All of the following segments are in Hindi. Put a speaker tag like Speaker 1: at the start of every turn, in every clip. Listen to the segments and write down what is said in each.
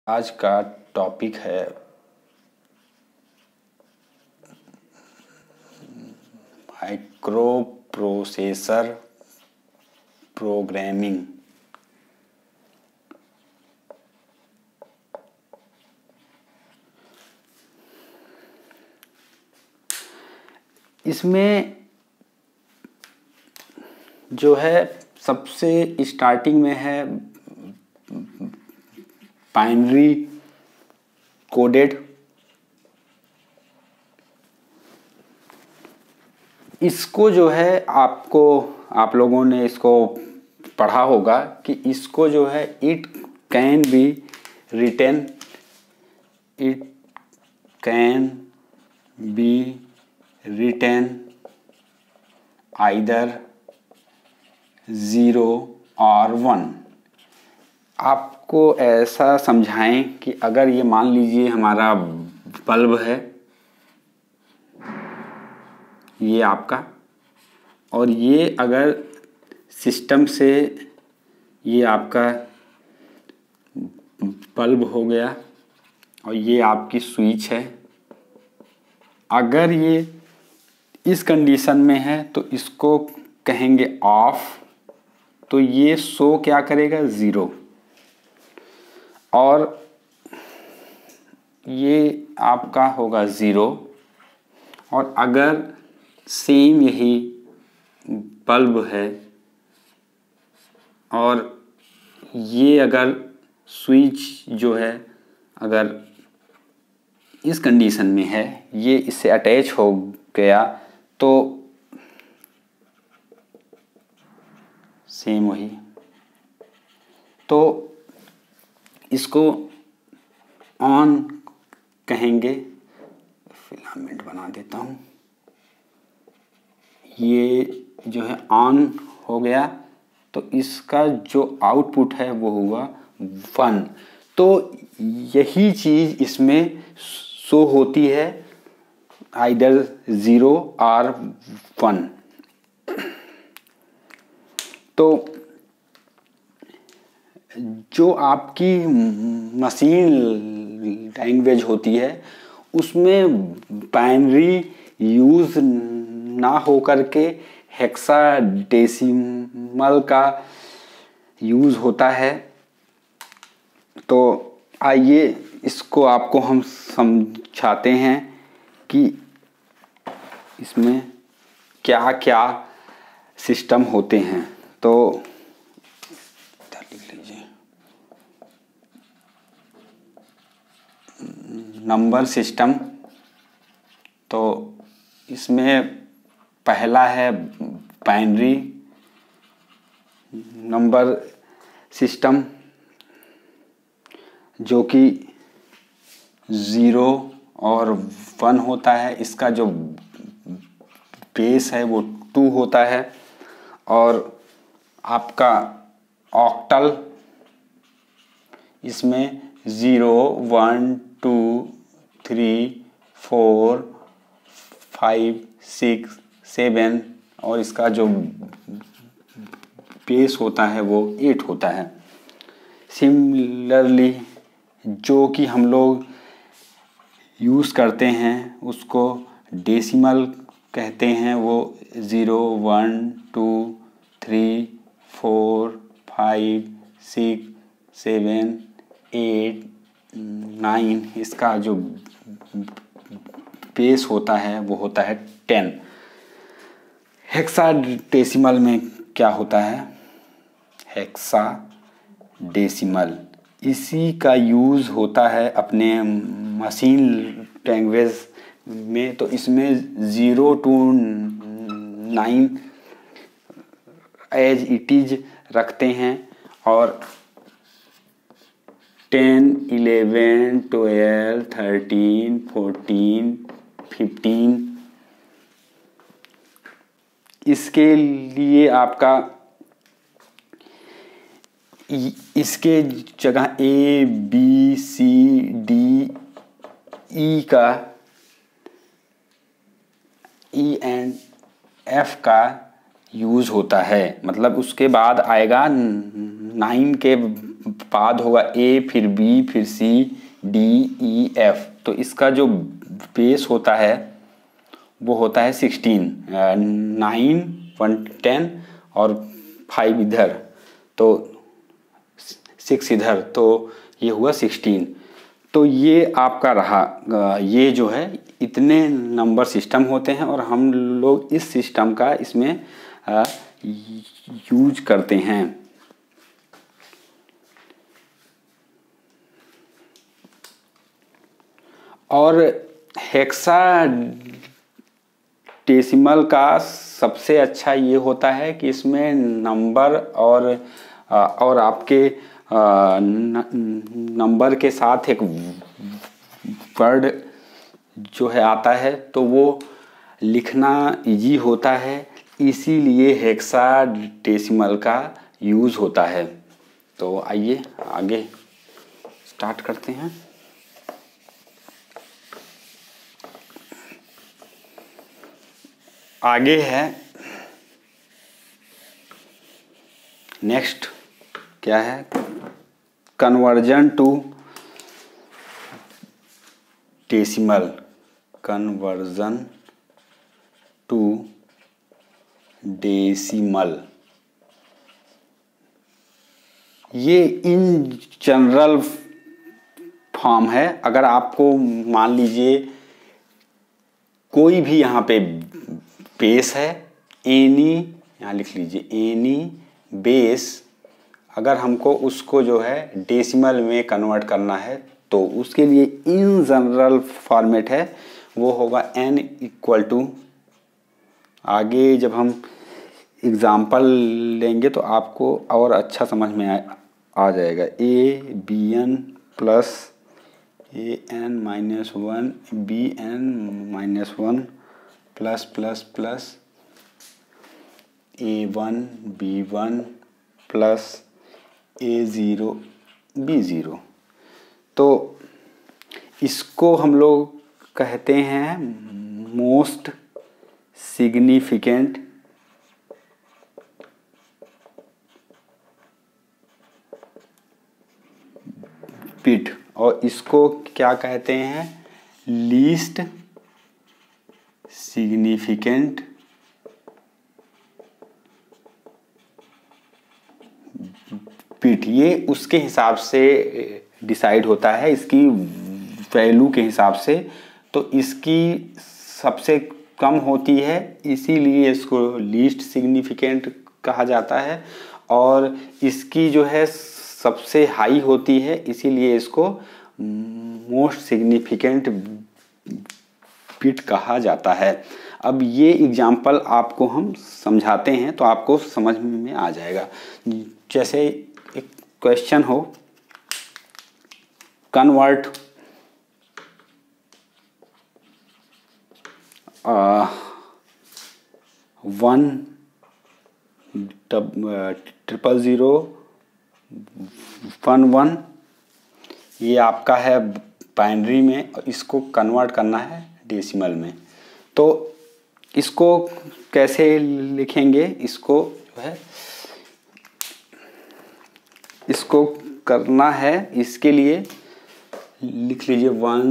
Speaker 1: आज का टॉपिक है माइक्रो प्रोसेसर प्रोग्रामिंग। इसमें जो है सबसे स्टार्टिंग में है बाइनरी कोडेड। इसको जो है आप लोगों ने इसको पढ़ा होगा कि इसको जो है it can be written either 0 और 1। आपको ऐसा समझाएं कि अगर ये मान लीजिए हमारा बल्ब है, ये आपका, और ये अगर सिस्टम से ये आपका बल्ब हो गया और ये आपकी स्विच है। अगर ये इस कंडीशन में है तो इसको कहेंगे ऑफ, तो ये शो क्या करेगा 0, और ये आपका होगा 0। और अगर सेम यही बल्ब है और ये अगर स्विच जो है अगर इस कंडीशन में है, ये इससे अटैच हो गया, तो सेम वही, तो इसको ऑन कहेंगे। फिलामेंट बना देता हूँ। ये जो है ऑन हो गया, तो इसका जो आउटपुट है वो हुआ 1। तो यही चीज़ इसमें शो होती है आइदर 0 और 1। तो जो आपकी मशीन लैंग्वेज होती है उसमें बाइनरी यूज़ ना हो करके हेक्साडेसिमल का यूज़ होता है। तो आइए इसको आपको हम समझाते हैं कि इसमें क्या क्या सिस्टम होते हैं। तो लिख लीजिए, नंबर सिस्टम। तो इसमें पहला है बाइनरी नंबर सिस्टम, जो कि 0 और 1 होता है। इसका जो बेस है वो 2 होता है। और आपका ऑक्टल, इसमें 0 1 2 3 4 5 6 7, और इसका जो बेस होता है वो 8 होता है। सिमिलरली जो कि हम लोग यूज़ करते हैं उसको डेसिमल कहते हैं। वो 0 1 2 3 4 5 6 7 8 9, इसका जो बेस होता है वो होता है 10। हेक्साडेसिमल में क्या होता है? हेक्साडेसिमल, इसी का यूज़ होता है अपने मशीन लैंग्वेज में। तो इसमें 0 to 9 एज इट इज रखते हैं, और 10 11 12 13 14 15 इसके लिए आपका इसके जगह A B C D E का E and F का यूज होता है। मतलब उसके बाद आएगा 9 के बाद होगा ए, फिर बी, फिर सी, डी, ई, एफ। तो इसका जो बेस होता है वो होता है 16, 9, 1, 10 और 5 इधर, तो 6 इधर, तो ये हुआ 16। तो ये आपका रहा, ये जो है इतने नंबर सिस्टम होते हैं और हम लोग इस सिस्टम का इसमें यूज करते हैं। और हेक्साडेसिमल का सबसे अच्छा ये होता है कि इसमें नंबर और आपके नंबर के साथ एक वर्ड जो है आता है, तो वो लिखना इजी होता है, इसीलिए हेक्साडेसिमल का यूज़ होता है। तो आइए आगे स्टार्ट करते हैं। आगे है नेक्स्ट, क्या है, conversion to decimal. Conversion to decimal, ये इन जनरल फॉर्म है। अगर आपको मान लीजिए कोई भी यहाँ पे बेस है, एनी, यहाँ लिख लीजिए एनी बेस, अगर हमको उसको जो है डेसिमल में कन्वर्ट करना है तो उसके लिए इन जनरल फॉर्मेट है, वो होगा n इक्वल टू, आगे जब हम एग्जाम्पल लेंगे तो आपको और अच्छा समझ में आ जाएगा। A B N plus A N minus 1 B N minus 1 plus plus plus A1 B1 plus A0 B0। तो इसको हम लोग कहते हैं मोस्ट सिग्निफिकेंट बिट, और इसको क्या कहते हैं, लीस्ट सिग्निफिकेंट बिट। ये उसके हिसाब से डिसाइड होता है, इसकी वैल्यू के हिसाब से। तो इसकी सबसे कम होती है, इसीलिए इसको लीस्ट सिग्निफिकेंट कहा जाता है, और इसकी जो है सबसे हाई होती है, इसीलिए इसको मोस्ट सिग्निफिकेंट बिट कहा जाता है। अब ये एग्जाम्पल आपको हम समझाते हैं तो आपको समझ में आ जाएगा। जैसे एक क्वेश्चन हो, कन्वर्ट 10011, ये आपका है बाइनरी में, इसको कन्वर्ट करना है डेसिमल में। तो इसको कैसे लिखेंगे, इसको जो है इसको करना है, इसके लिए लिख लीजिए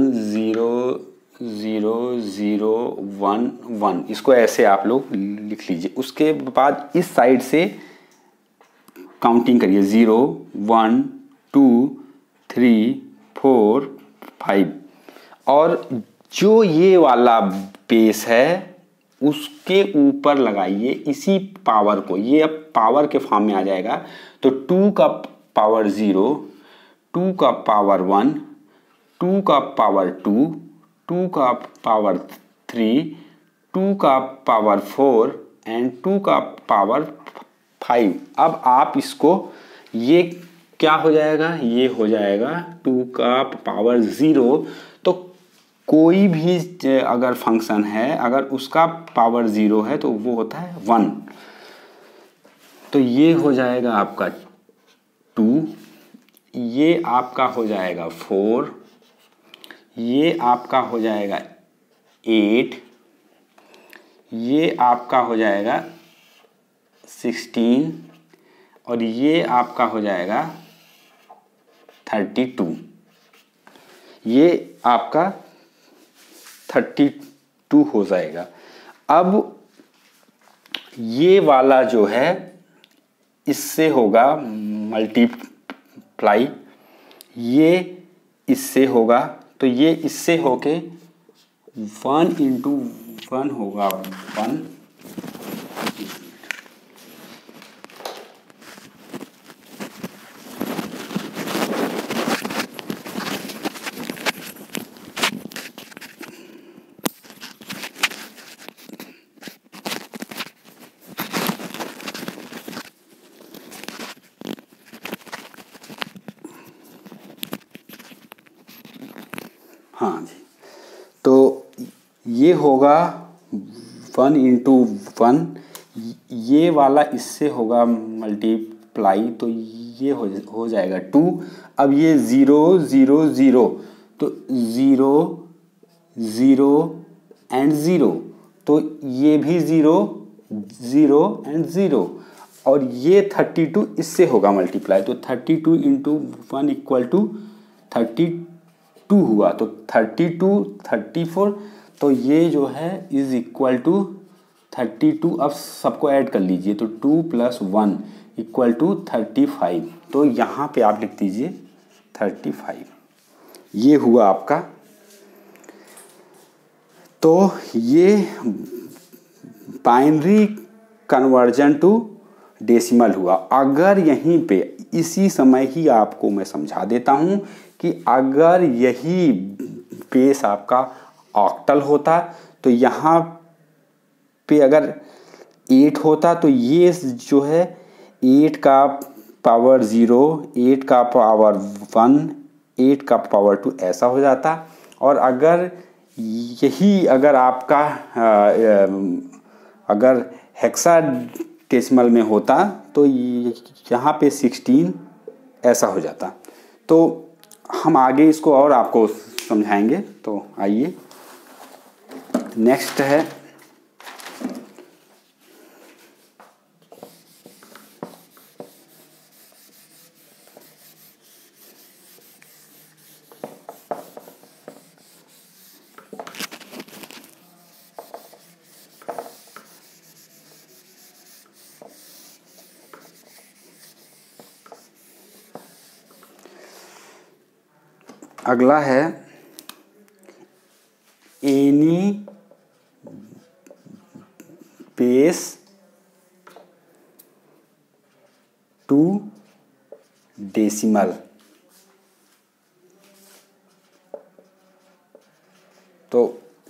Speaker 1: 100011, इसको ऐसे आप लोग लिख लीजिए। उसके बाद इस साइड से काउंटिंग करिए, 0 1 2 3 4 5, और जो ये वाला बेस है उसके ऊपर लगाइए इसी पावर को, ये अब पावर के फॉर्म में आ जाएगा। तो 2 का पावर 0, 2 का पावर 1, 2 का पावर 2, 2 का पावर 3, 2 का पावर 4 एंड 2 का पावर 5। अब आप इसको, ये क्या हो जाएगा, ये हो जाएगा 2 का पावर 0। तो कोई भी अगर फंक्शन है, अगर उसका पावर 0 है तो वो होता है 1। तो ये हो जाएगा आपका 2, ये आपका हो जाएगा 4, ये आपका हो जाएगा 8, ये आपका हो जाएगा 16 और ये आपका हो जाएगा 32। ये आपका 32 हो जाएगा। अब ये वाला जो है इससे होगा मल्टीप्लाई, ये इससे होगा, तो ये इससे होके 1 इंटू 1 होगा 1। हाँ जी, तो ये होगा 1 इंटू 1, ये वाला इससे होगा मल्टीप्लाई, तो ये हो जाएगा 2। अब ये 0 0 0, तो 0 0 एंड 0, तो ये भी 0 0 एंड 0, और ये 32 इससे होगा मल्टीप्लाई, तो 32 इंटू 1 इक्वल टू 32 हुआ, तो 32 34, तो ये जो है इज इक्वल टू 32। अब सबको ऐड कर लीजिए, तो 2 + 1 इक्वल टू 35। तो यहाँ पे आप लिख दीजिए 35। ये हुआ आपका। तो ये बाइनरी कन्वर्जन टू डेसिमल हुआ। अगर यहीं पे इसी समय ही आपको मैं समझा देता हूँ कि अगर यही बेस आपका ऑक्टल होता तो यहाँ पे अगर 8 होता तो ये जो है 8 का पावर 0, 8 का पावर 1, 8 का पावर 2 ऐसा हो जाता। और अगर यही अगर आपका अगर हेक्साडेसिमल में होता तो यहाँ पे 16 ऐसा हो जाता। तो हम आगे इसको और आपको समझाएंगे। तो आइए नेक्स्ट है अगला है एनी बेस टू डेसिमल। तो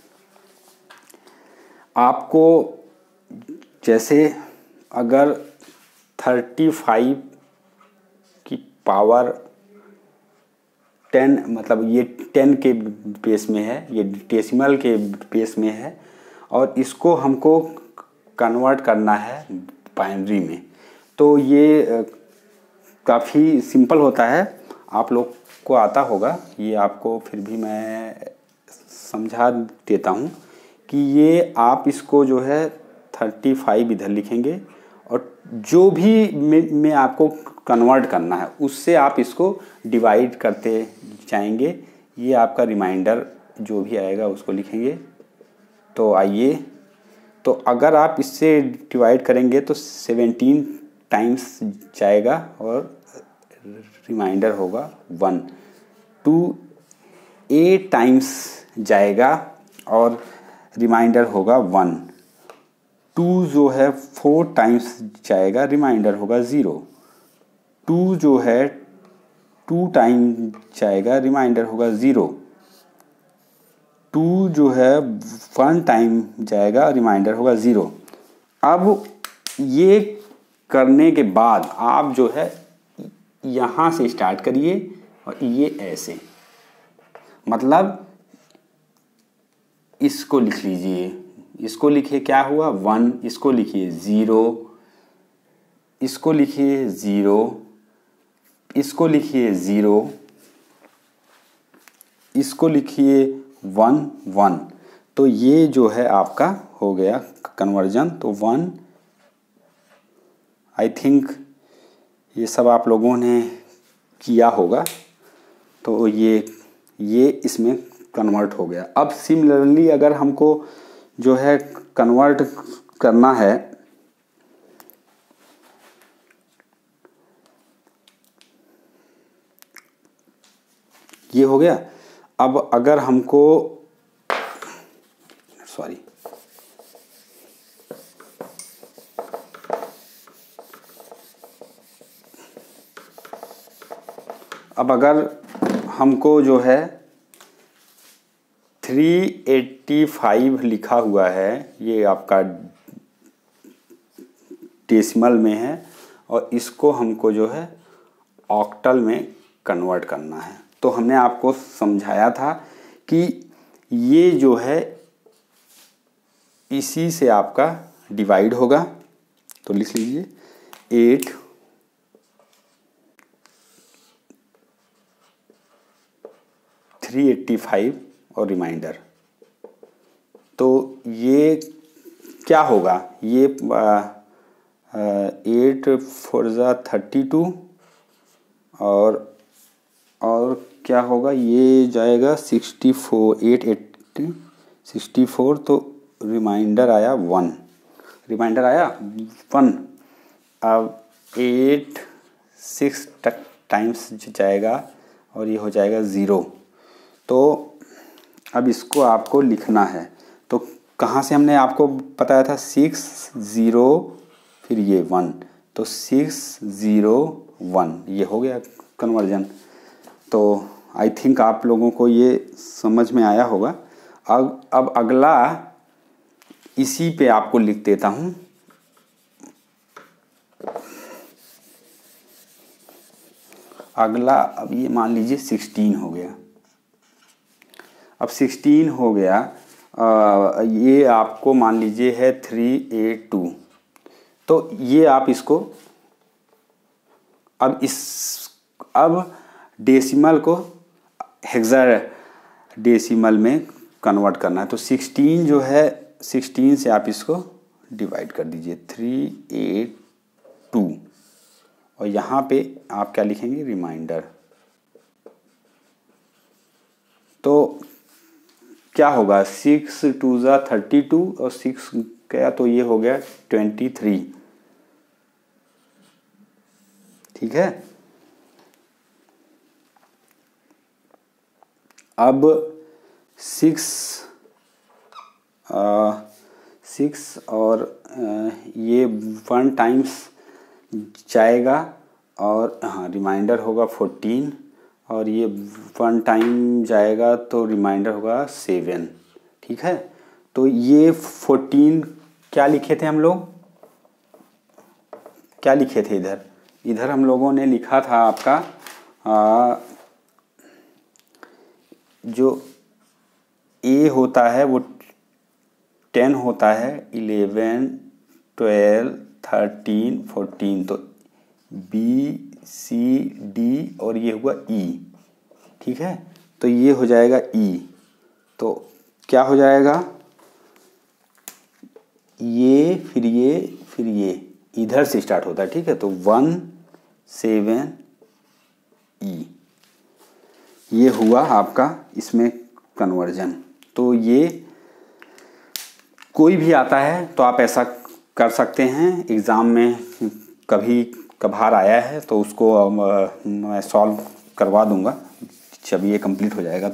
Speaker 1: आपको जैसे अगर 35 की पावर 10 मतलब ये 10 के बेस में है, ये डेसिमल के बेस में है, और इसको हमको कन्वर्ट करना है बाइनरी में। तो ये काफ़ी सिंपल होता है, आप लोग को आता होगा। ये आपको फिर भी मैं समझा देता हूँ कि ये आप इसको जो है 35 इधर लिखेंगे और जो भी में आपको कन्वर्ट करना है उससे आप इसको डिवाइड करते जाएंगे। ये आपका रिमाइंडर जो भी आएगा उसको लिखेंगे। तो आइए, तो अगर आप इससे डिवाइड करेंगे तो 17 टाइम्स जाएगा और रिमाइंडर होगा 1। 2 8 टाइम्स जाएगा और रिमाइंडर होगा 1। 2 जो है 4 टाइम्स जाएगा, रिमाइंडर होगा 0। 2 जो है 2 टाइम जाएगा, रिमाइंडर होगा 0। 2 जो है 1 टाइम जाएगा, रिमाइंडर होगा 0। अब ये करने के बाद आप जो है यहाँ से स्टार्ट करिए और ये ऐसे, मतलब इसको लिख लीजिए। इसको लिखिए क्या हुआ 1, इसको लिखिए 0, इसको लिखिए 0, इसको लिखिए 0, इसको लिखिए 1 1। तो ये जो है आपका हो गया कन्वर्जन। तो 1 आई थिंक ये सब आप लोगों ने किया होगा। तो ये इसमें कन्वर्ट हो गया। अब सिमिलरली अगर हमको जो है कन्वर्ट करना है, ये हो गया। अब अगर हमको अब अगर हमको जो है 385 लिखा हुआ है, ये आपका डेसिमल में है, और इसको हमको जो है ऑक्टल में कन्वर्ट करना है। तो हमने आपको समझाया था कि ये जो है इसी से आपका डिवाइड होगा। तो लिख लीजिए 8 385 और रिमाइंडर। तो ये क्या होगा, ये 8 4 32 और क्या होगा, ये जाएगा 64 8 80 64। तो रिमाइंडर आया 1, रिमाइंडर आया 1। अब 8 6 टाइम्स जाएगा और ये हो जाएगा 0। तो अब इसको आपको लिखना है। तो कहाँ से हमने आपको बताया था 6 0 फिर ये 1, तो 6 0 1 ये हो गया कन्वर्जन। तो आई थिंक आप लोगों को ये समझ में आया होगा। अब अगला इसी पे आपको लिख देता हूँ। अगला अब ये मान लीजिए 16 हो गया। अब 16 हो गया, ये आपको मान लीजिए है 382। तो ये आप इसको अब डेसिमल को हेक्साडेसिमल में कन्वर्ट करना है। तो 16 जो है 16 से आप इसको डिवाइड कर दीजिए 382, और यहाँ पे आप क्या लिखेंगे, रिमाइंडर। तो क्या होगा 6 2 32 और 6 गया तो ये हो गया 23। ठीक है। अब 6 और ये 1 टाइम्स जाएगा और हाँ रिमाइंडर होगा 14, और ये 1 टाइम जाएगा तो रिमाइंडर होगा 7। ठीक है। तो ये 14 क्या लिखे थे हम लोग, क्या लिखे थे इधर हम लोगों ने लिखा था आपका जो ए होता है वो 10 होता है, 11 12 13 14। तो बी सी डी और ये हुआ ई। ठीक है। तो ये हो जाएगा ई। तो क्या हो जाएगा, ये फिर ये इधर से स्टार्ट होता है। ठीक है। तो 1 7 ई, ये हुआ आपका इसमें कन्वर्जन। तो ये कोई भी आता है तो आप ऐसा कर सकते हैं। एग्ज़ाम में कभी कभार आया है तो उसको मैं सॉल्व करवा दूंगा जब ये कंप्लीट हो जाएगा।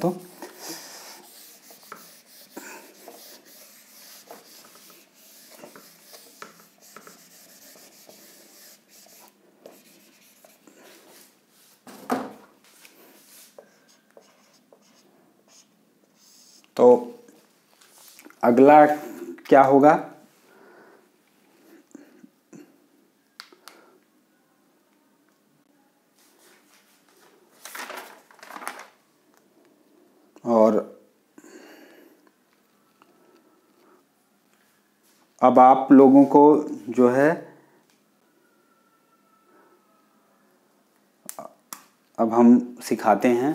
Speaker 1: तो अगला क्या होगा, और अब आप लोगों को जो है अब हम सिखाते हैं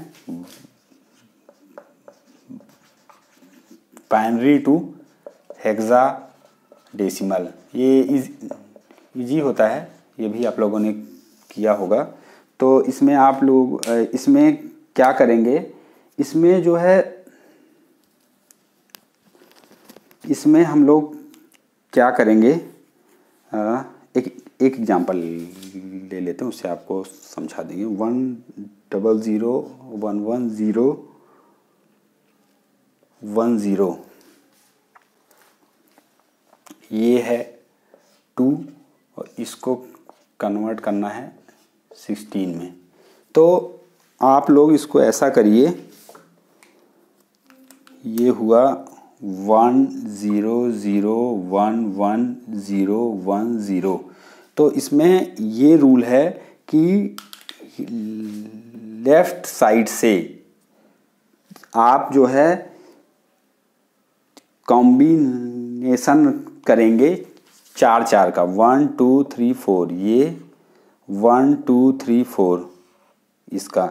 Speaker 1: बाइनरी टू हेक्साडेसिमल। ये इजी होता है, ये भी आप लोगों ने किया होगा। तो इसमें आप लोग इसमें क्या करेंगे, इसमें जो है इसमें हम लोग क्या करेंगे, एक एग्जांपल ले लेते हैं, उससे आपको समझा देंगे। 100111010 ये है 2 और इसको कन्वर्ट करना है 16 में। तो आप लोग इसको ऐसा करिए, ये हुआ 100111010। तो इसमें ये रूल है कि लेफ्ट साइड से आप जो है कॉम्बिनेशन करेंगे 4 का, 1 2 3 4, ये 1 2 3 4, इसका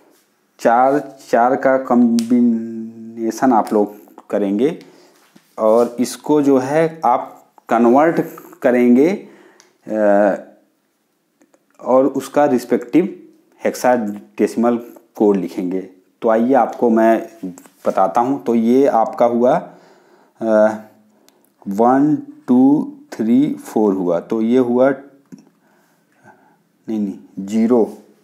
Speaker 1: 4 का कॉम्बिनेशन आप लोग करेंगे और इसको जो है आप कन्वर्ट करेंगे और उसका रिस्पेक्टिव हेक्साडेसिमल कोड लिखेंगे। तो आइए आपको मैं बताता हूँ। तो ये आपका हुआ 1 2 3 4 हुआ, तो ये हुआ नहीं 0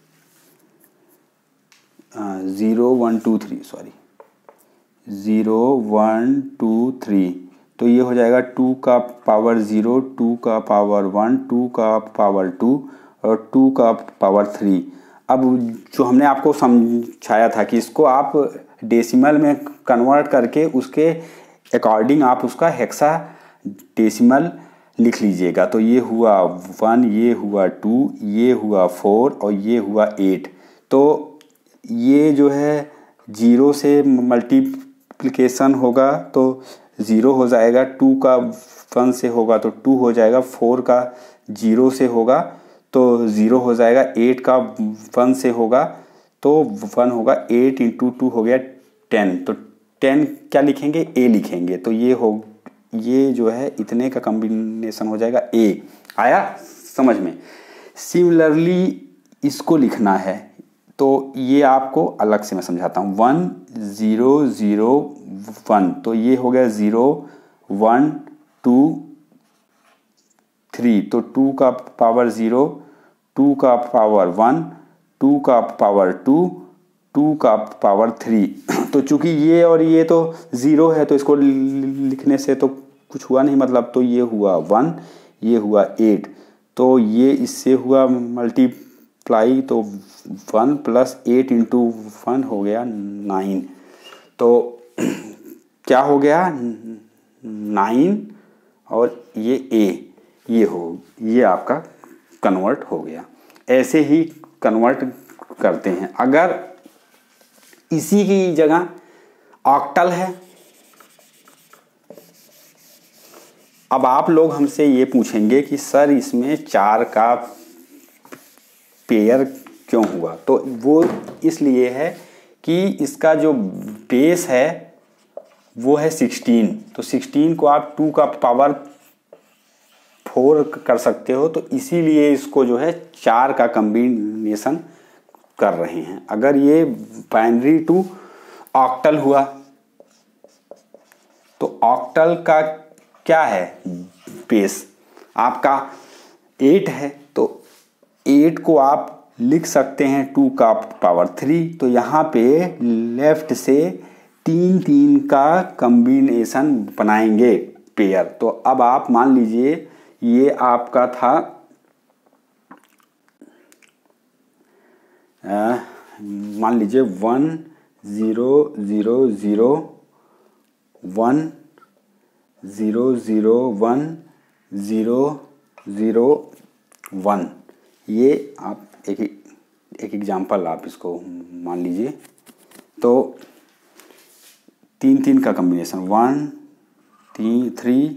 Speaker 1: 1 2 3 सॉरी 0 1 2 3। तो ये हो जाएगा 2 का पावर 0, 2 का पावर 1, 2 का पावर 2 और 2 का पावर 3। अब जो हमने आपको समझाया था कि इसको आप डेसिमल में कन्वर्ट करके उसके अकॉर्डिंग आप उसका हेक्सा डेसिमल लिख लीजिएगा। तो ये हुआ 1, ये हुआ 2, ये हुआ 4 और ये हुआ 8। तो ये जो है 0 से मल्टीप्लिकेशन होगा तो 0 हो जाएगा, 2 का 1 से होगा तो 2 हो जाएगा, 4 का 0 से होगा तो 0 हो जाएगा, 8 का 1 से होगा तो 1 होगा, 8 × 2 हो गया 10। तो 10 क्या लिखेंगे, A लिखेंगे। तो ये जो है इतने का कॉम्बिनेशन हो जाएगा A। आया समझ में? सिमिलरली इसको लिखना है, तो ये आपको अलग से मैं समझाता हूँ। 1 0 0 1, तो ये हो गया 0 1 2 3। तो 2 का पावर 0, 2 का पावर 1, 2 का पावर 2, 2 का पावर 3। तो चूंकि ये और ये तो 0 है तो इसको लिखने से तो कुछ हुआ नहीं, मतलब तो ये हुआ 1, ये हुआ 8, तो ये इससे हुआ मल्टीप्लाई, तो 1 + 8 × 1 हो गया 9। तो क्या हो गया 9 और ये A, ये आपका कन्वर्ट हो गया। ऐसे ही कन्वर्ट करते हैं। अगर इसी की जगह ऑक्टल है, अब आप लोग हमसे ये पूछेंगे कि सर इसमें 4 का पेयर क्यों हुआ? तो वो इसलिए है कि इसका जो बेस है वो है 16। तो 16 को आप 2 का पावर 4 कर सकते हो, तो इसीलिए इसको जो है 4 का कॉम्बिनेशन कर रहे हैं। अगर ये बाइनरी टू ऑक्टल हुआ तो ऑक्टल का क्या है, बेस आपका 8 है, तो 8 को आप लिख सकते हैं 2 का पावर 3। तो यहाँ पे लेफ्ट से 3 का कॉम्बिनेशन बनाएंगे पेयर। तो अब आप मान लीजिए ये आपका था मान लीजिए 1 0 0 0 1 0 0 1 0 0 1। ये आप एक एग्जाम्पल आप इसको मान लीजिए। तो 3 का कॉम्बिनेशन 1 3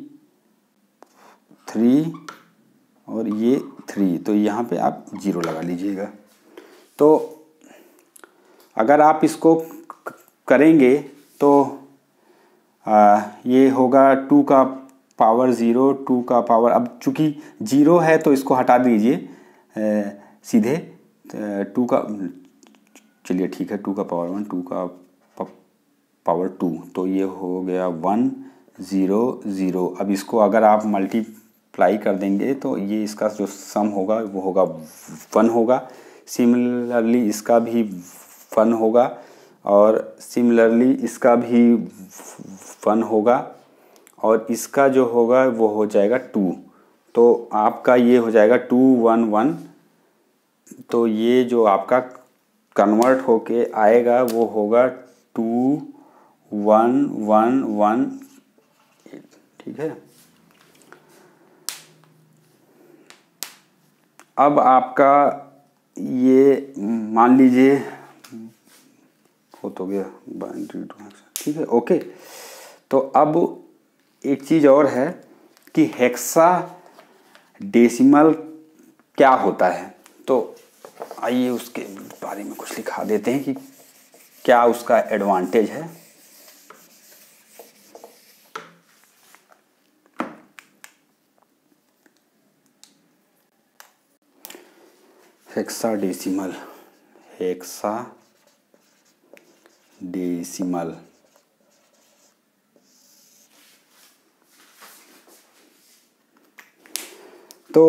Speaker 1: 3 और ये 3, तो यहाँ पे आप 0 लगा लीजिएगा। तो अगर आप इसको करेंगे तो ये होगा 2 का पावर 0, 2 का पावर, अब चूंकि 0 है तो इसको हटा दीजिए सीधे 2 का, चलिए ठीक है 2 का पावर 1, 2 का पावर 2, तो ये हो गया 1 0 0। अब इसको अगर आप मल्टीप्लाई कर देंगे तो ये इसका जो सम होगा वो होगा 1 होगा। सिमिलरली इसका भी 1 होगा और सिमिलरली इसका भी 1 होगा और इसका जो होगा वो हो जाएगा 2। तो आपका ये हो जाएगा 2 1 1। तो ये जो आपका कन्वर्ट होके आएगा वो होगा 2 1 1 1, ठीक है। अब आपका ये मान लीजिए हो तो गया, ठीक है, ओके। तो अब एक चीज़ और है कि हेक्सा डेसिमल क्या होता है, तो आइए उसके बारे में कुछ लिखा देते हैं कि क्या उसका एडवांटेज है। हेक्साडेसिमल, हेक्साडेसिमल तो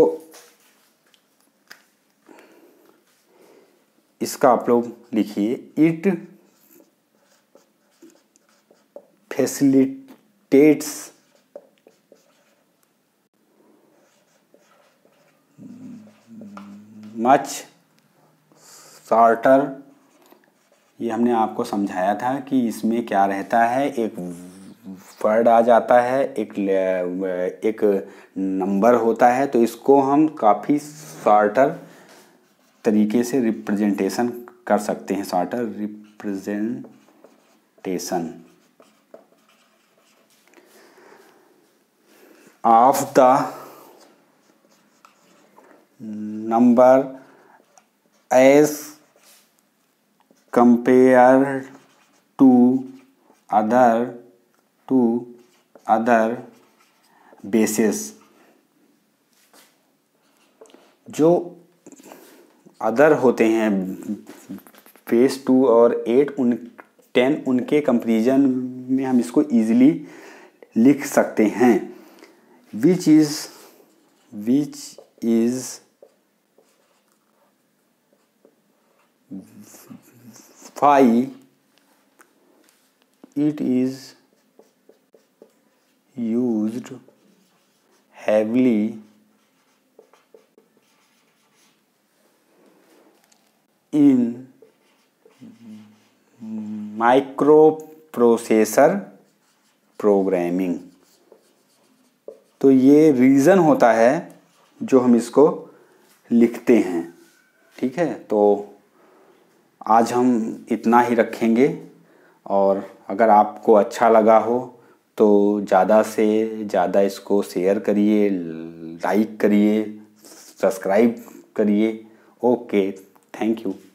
Speaker 1: इसका आप लोग लिखिए, इट फैसिलिटेट्स मच शॉर्टर। ये हमने आपको समझाया था कि इसमें क्या रहता है, एक वर्ड आ जाता है, एक नंबर होता है, तो इसको हम काफ़ी शॉर्टर तरीके से रिप्रेजेंटेशन कर सकते हैं। Shorter representation of the number as compare to other basis. जो अदर होते हैं बेस 2 और 8 10, उनके कंपैरिजन में हम इसको इजीली लिख सकते हैं। Which is why it is used heavily in microprocessor programming। तो ये रीज़न होता है जो हम इसको लिखते हैं, ठीक है। तो आज हम इतना ही रखेंगे और अगर आपको अच्छा लगा हो तो ज़्यादा से ज़्यादा इसको शेयर करिए, लाइक करिए, सब्सक्राइब करिए। Okay, thank you.